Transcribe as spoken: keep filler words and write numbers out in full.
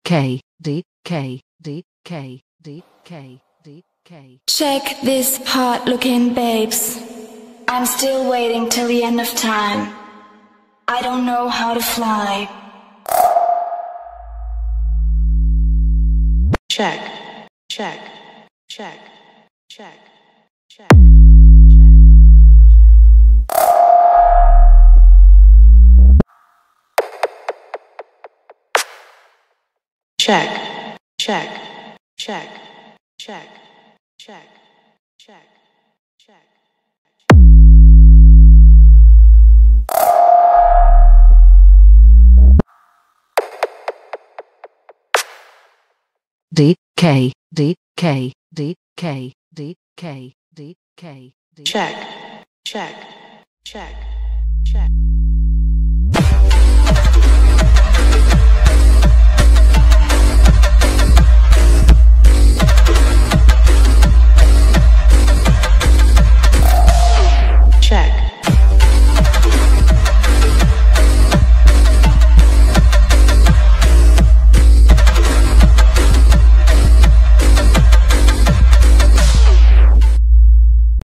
K D K D K D K D K. Check this hot looking babes. I'm still waiting till the end of time. I don't know how to fly. Check, check, check, check, check, check, check, check, check, check, check, check, check. D K D K D K D K D K D. Check, check, check, check.